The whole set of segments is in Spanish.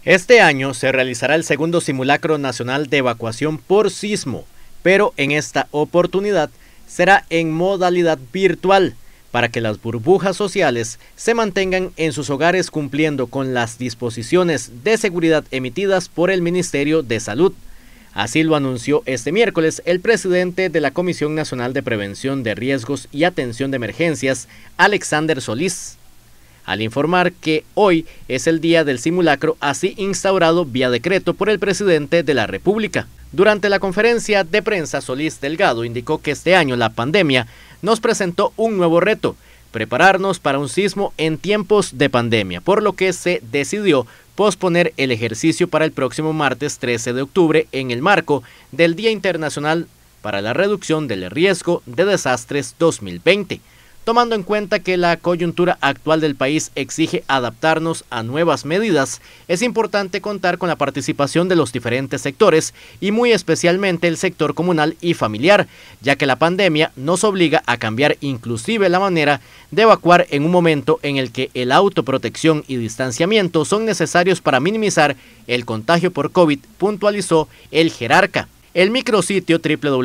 Este año se realizará el segundo simulacro nacional de evacuación por sismo, pero en esta oportunidad será en modalidad virtual para que las burbujas sociales se mantengan en sus hogares cumpliendo con las disposiciones de seguridad emitidas por el Ministerio de Salud. Así lo anunció este miércoles el presidente de la Comisión Nacional de Prevención de Riesgos y Atención de Emergencias, Alexander Solís, al informar que hoy es el día del simulacro así instaurado vía decreto por el presidente de la República. Durante la conferencia de prensa, Solís Delgado indicó que este año la pandemia nos presentó un nuevo reto, prepararnos para un sismo en tiempos de pandemia, por lo que se decidió posponer el ejercicio para el próximo martes 13 de octubre en el marco del Día Internacional para la Reducción del Riesgo de Desastres 2020. Tomando en cuenta que la coyuntura actual del país exige adaptarnos a nuevas medidas, es importante contar con la participación de los diferentes sectores y muy especialmente el sector comunal y familiar, ya que la pandemia nos obliga a cambiar inclusive la manera de evacuar en un momento en el que el autoprotección y distanciamiento son necesarios para minimizar el contagio por COVID, puntualizó el jerarca. El micrositio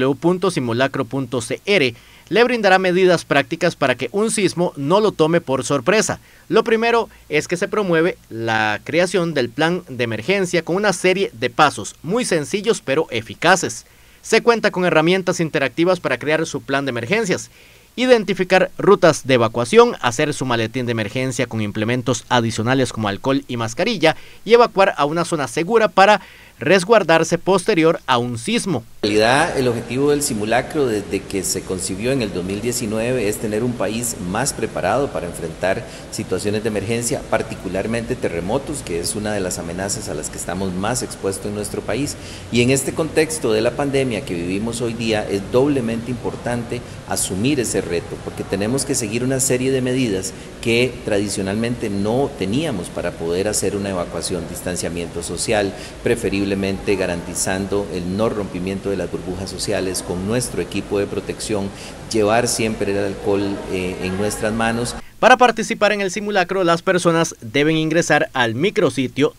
www.simulacro.cr le brindará medidas prácticas para que un sismo no lo tome por sorpresa. Lo primero es que se promueve la creación del plan de emergencia con una serie de pasos muy sencillos pero eficaces. Se cuenta con herramientas interactivas para crear su plan de emergencias, identificar rutas de evacuación, hacer su maletín de emergencia con implementos adicionales como alcohol y mascarilla y evacuar a una zona segura para resguardarse posterior a un sismo. En realidad, el objetivo del simulacro desde que se concibió en el 2019 es tener un país más preparado para enfrentar situaciones de emergencia, particularmente terremotos, que es una de las amenazas a las que estamos más expuestos en nuestro país. Y en este contexto de la pandemia que vivimos hoy día es doblemente importante asumir ese reto, porque tenemos que seguir una serie de medidas que tradicionalmente no teníamos para poder hacer una evacuación, distanciamiento social, preferiblemente garantizando el no rompimiento de las burbujas sociales con nuestro equipo de protección, llevar siempre el alcohol en nuestras manos. Para participar en el simulacro, las personas deben ingresar al micrositio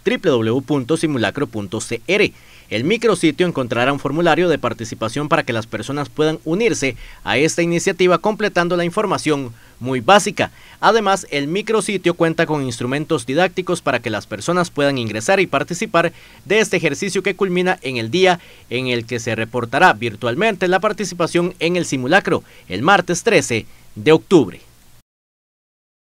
www.simulacro.cr. El micrositio encontrará un formulario de participación para que las personas puedan unirse a esta iniciativa completando la información muy básica. Además, el micrositio cuenta con instrumentos didácticos para que las personas puedan ingresar y participar de este ejercicio que culmina en el día en el que se reportará virtualmente la participación en el simulacro, el martes 13 de octubre.